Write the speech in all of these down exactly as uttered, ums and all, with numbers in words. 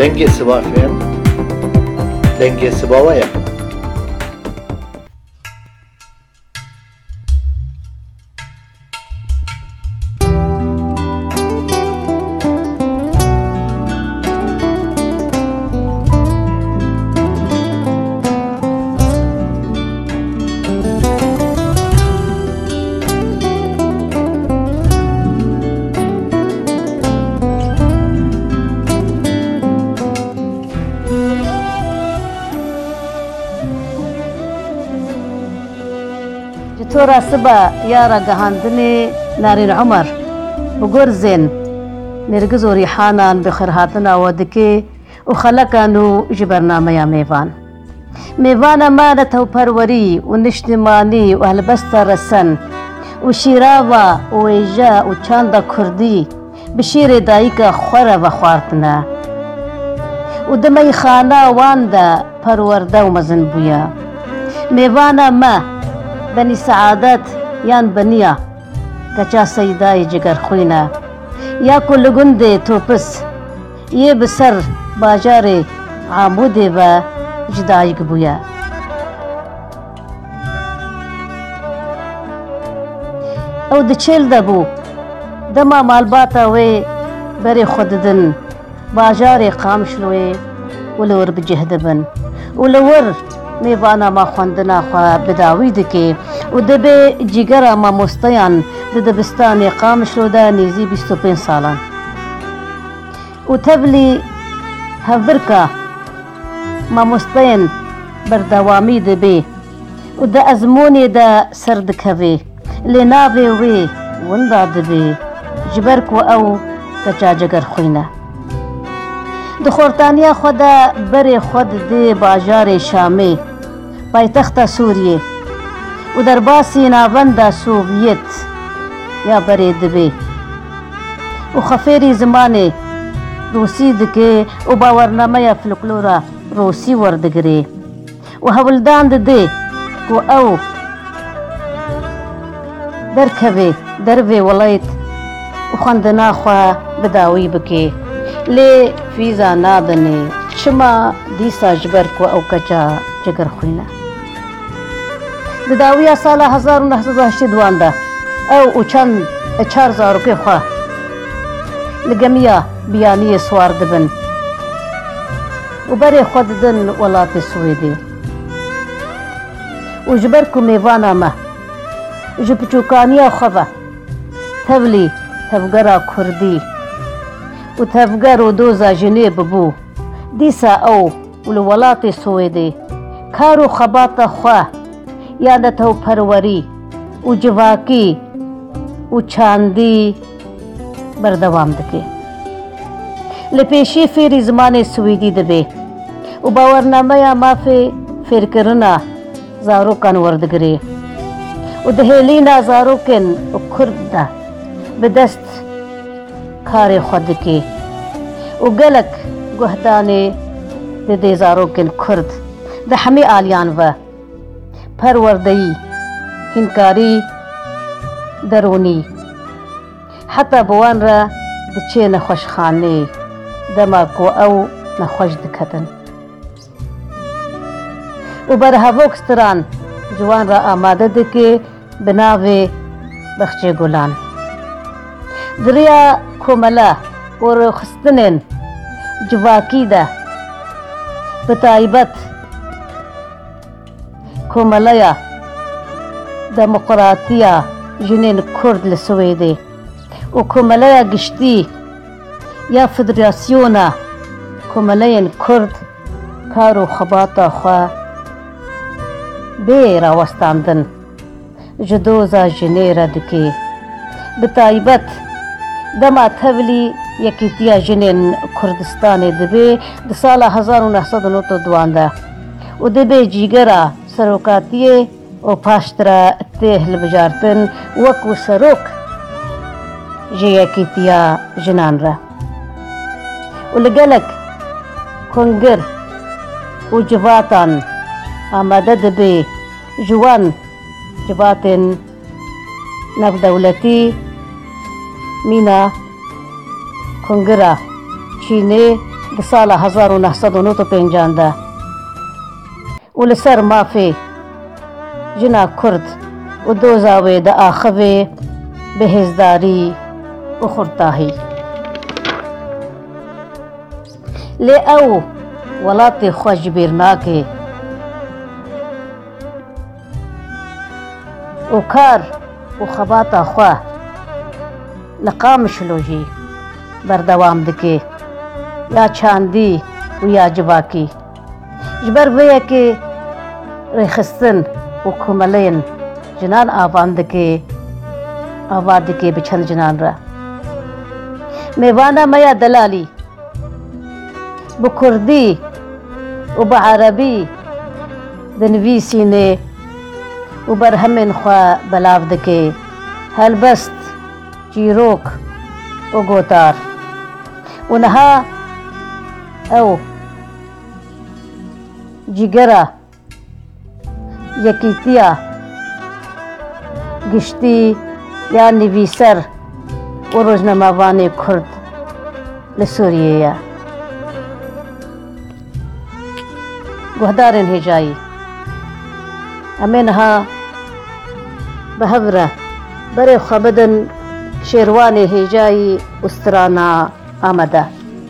دەنگێ سبا فێن دەنگێ سباوەیە تۆرا سبە یارە گەهاندنێ نارین عومەر بگۆرزێن نێرگز و ریحانان بخێرهاتنەوە دکێ و خەلەکان و ji بەرنامەیە mêvan mêvana me ne tewperwerî û niştimanî û helbesta resan û şîrava û wêje û çanda kurdî bi şîrê dayîka xwe re vexwardine û di meyxana wan de perwerde û mezin bûye mêvana me بنی سعادت یان بنیا کچا سیدای جگرخوینه یا کل گنده توپس یه بسر باجار عاموده و جدایک بویا او د چیل دبو دما مالباتا وی بری خوددن باجار قام شلوی ولور بجهدبن ولور میوانا ما خوندنا خوا بداوی دکی و دبی جیگرا ما مستیان د دبستان قام شلوده نیزی بیست و پنج سالان و تبلی هفرکا ما مستین بردوامی دبی و د ازمونی د سردکوی لناوی وی وندا دبی جبرک و او کچا جگر خوینه د خورتانیا خدا بری خود دی باجار شامی پایتخت سوریه و در باسی ناوند سوویت یا بری دبی و خفیری زمانی روسی دکه و باورنامه فلکلورا روسی وردگری و هولدان دی و او درکوی دروی ولایت و خواندنا خوا بداوی بکی لی فیزا نادنی چما دیسا جبرک و او کچا جگر خوینه بداوی سال هزار و نهصد و هشت دوانده او او چند چار زاروکی خواه لگمیا بیانی سوار دبن و بری خود دن ولات سویدی و جبرکو میوانا ما جبچوکانیا خواه تبلی تبگرا کردی و تفگر و دوزا جنیب بو دیسا او ولولات سویدی کارو خبات خواه یادتو پروری و جواکی و چاندی بردوام دکی لپیشی فیری زمان سویدی دبی و باورنامه یا مافی فیر کرنا زاروکان وردگری و دهیلینا زاروکن و کرد بدست کار خود کی و گلک گهدانی دی زاروکن کرد ده همی آلیان و پروردهی هنکاری درونی حتی بوان را دچه نخوش خانه دماغ و او نخوش دکتن و بر هفوکستران جوان را آماده دکی بناوی بخچه گلان دریا کوملا و خستنن جواکی ده بتایبت کوملایا دموقراطیا جنین کرد لسویده و کوملایا گشتی یا فدراسیونا کوملاین کرد کارو خباتا خواه بی راوستاندن جدوزا جنیره دکی بتایبت دما تبلی یکیتیا جنین کردستان دبی د سال هزار و نهصد و نود و دوانده و دبی جیگرا سروکاتیه و پاشترا تهل بجارتن وکو سروک جی یکیتیا جنان را و لگلک کنگر و جواتان آماده دبی جوان جواتن نف دولتی مینا کنگرا چینه di sala hezar û neh sed û nû û pêncan de û li ser mafê jina Kurd û doza wê di axivê bi hêzdarî û xurtahî. Lê ew welatê xwe ji bîr nake û kar û xebata xwe li Qamişlo jî berdewam dike, ya çandî û ya civakî. Ji ber vê yekê rêxistin û komeleyên cinan avan dike, ava dike bi çend cinan re. Mêvana me ya delalî bi Kurdî û bi Erebî dinivîsîne û berhemên xwe belav dike, helbest, çîrok û gotar. û niha ew cîgera yekîtiya giştî ya nivîser û rojnamevanê Kurd li Sûriyê ye. Guhdarên hêjayî, em ê niha bi hev re berê xwe bidin şêrwanê hêjayî û strana Amede.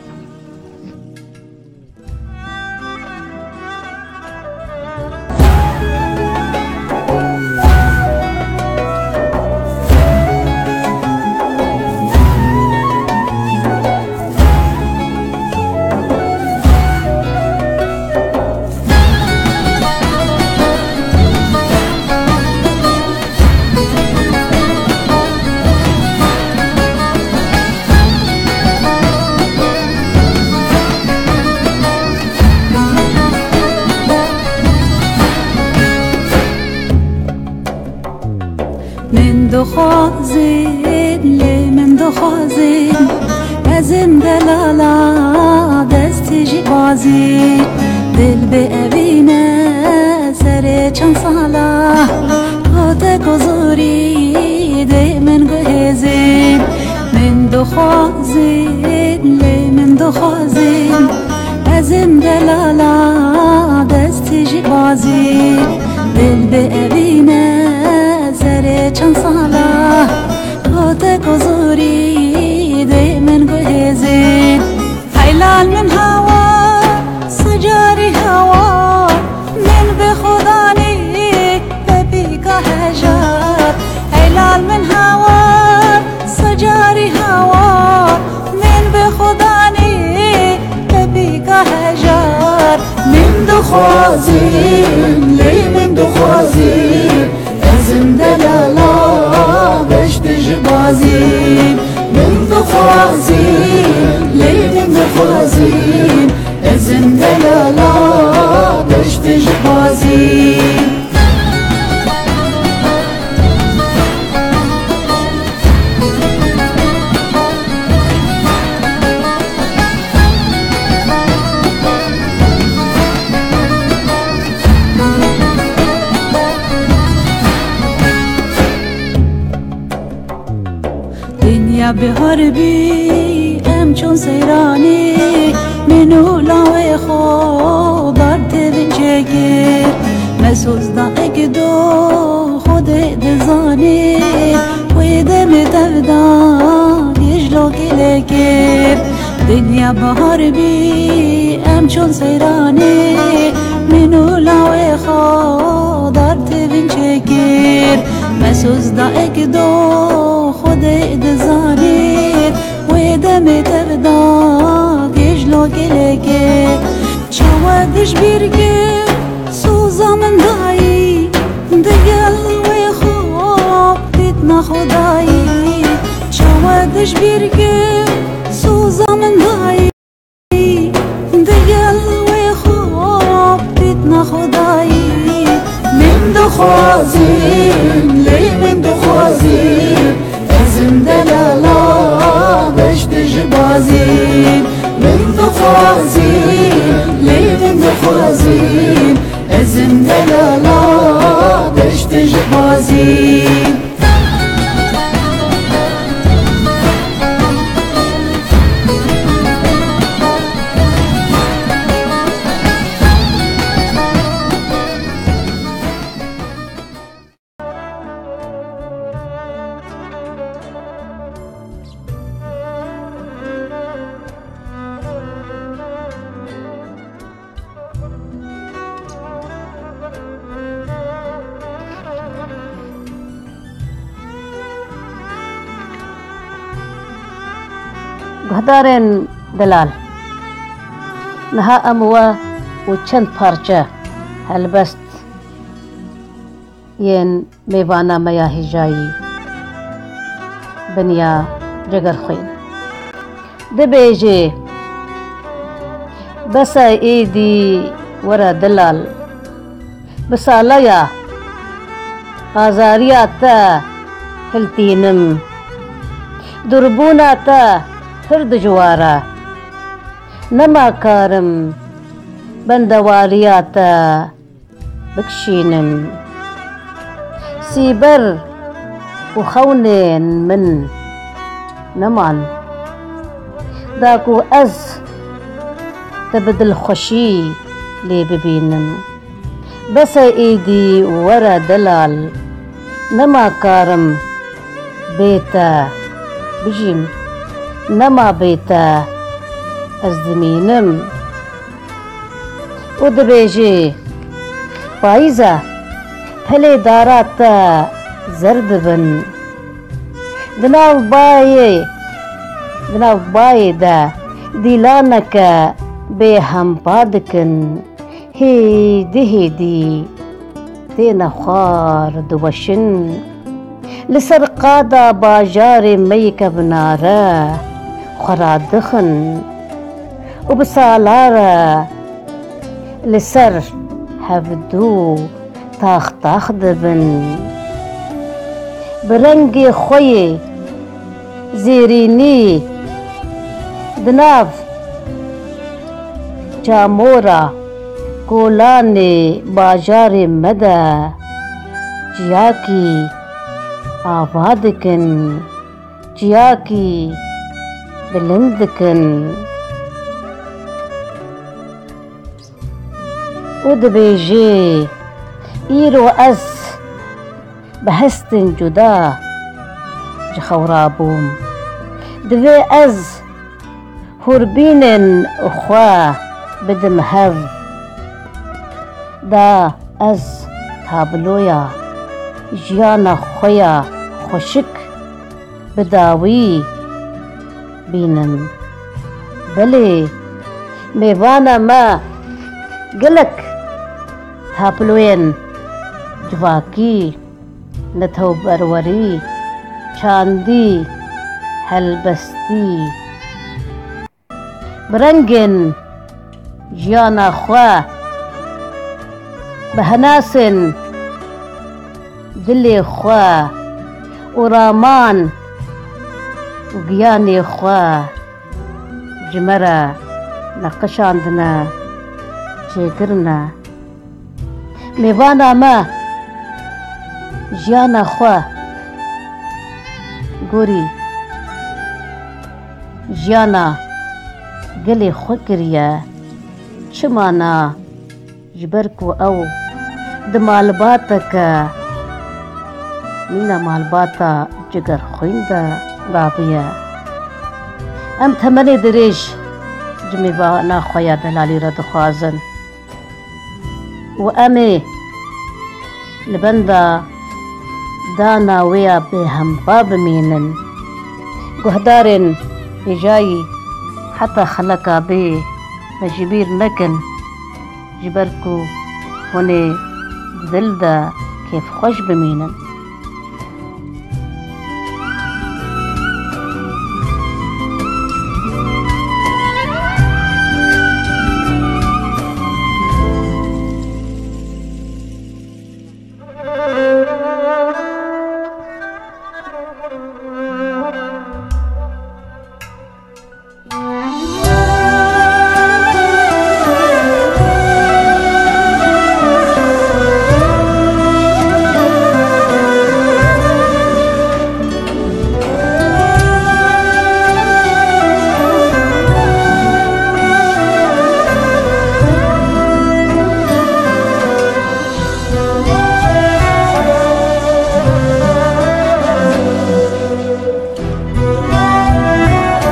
دخوازین لی من دخوازین از این دلالا دستی جی بازی دل به اوینه سر چند سالا خود گذاری دی من گهزین من دخوازین لی من دخوازین از این دلالا دستی جی بازی دل به اوینه چند ساله خود گذاری دی من گهزین حیلال من هوا سجاری هوا من به خدانی به بیگه هجار حیلال من هوا سجاری هوا من به خدانی به بیگه هجار من دخوازین لی من دخوازین ازم دلالا بشت جبازين من دخوازين لي من دخوازين ازم دلالا بشت جبازين دنیا بهار بی ام چون سیرانی منو لاوی خود درد بنجگیر مسوز داغ دو خود دزانی وی دم تفدان یجلو گلگیر دنیا بهار بی ام چون سیرانی منو لاوی خود درد بنجگیر مسوز داغ دو خود دزانید و دم ترداغ یجلو گلگه چاودش بیرگه سوزا من دایی دگل و خواب دیدنا خدایی چاودش بیرگه سوزا من دایی دگل و خواب دیدنا خدایی من دخوازین لی من دخوازین ازم دلالا بشت جبازين من دخوازين لي من دخوازين ازم دلالا بشت جبازين guhdarên Delal niha em we û çend parçe helbest yên mêvana me ya hêjayî biniya Cegerxwîn dibêje besa êdî were Delal bi salaya azariya te hiltînim durbûna te pir dijwar e nema karim bendewariya te bikişînim sîber û xewnên min neman da ku ez te bi dilxweşî lê bibînim besa êdî were Delal nema karim bê te bijîm nema bê te ez dimînim û dibêje payîza pelê dara te zer dibin di nav bayê di nav bayê de dîlaneke bêhempa dikin hêdî hêdî têne xwar diweşin li ser qada bajarê me yê kevnare xwe radixin û bi salare li ser hevdû tax tax dibin bi rengê xwe yê zêrînî di nav çamora kolanê bajarê me de çiyakî ava dikin çiyakî bilind dikin û dibêje îro ez bi hestên cuda ji xewra bûm divê ez hûrbînên xwe bidim hev da ez tabloya jiyana xwe ya xweşik bi dawî bînim bilê mêvana me gelek tabloyên civakî netewberwerî çandî helbestî bi rengên jiyana xwe bi henasên dilê xwe û raman û giyanê xwe ji me re neqişandine çêkirine mêvana me jiyana xwe gorî jiyana gelê xwe kiriye çimana ji ber ku ew di malbateke mîna malbata Cegerxwîn de rabiye em temenê dirêj ji mêvana xwe ya Delalî re dixwazin û em ê li benda dana wê ya bêhempa bimînin guhdarên hêjayî heta xeleka bê me ji bîr nekin ji ber ku hûn ê dil de kêfxweş bimînin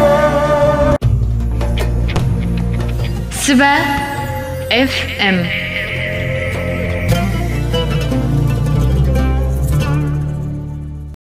Sibel F M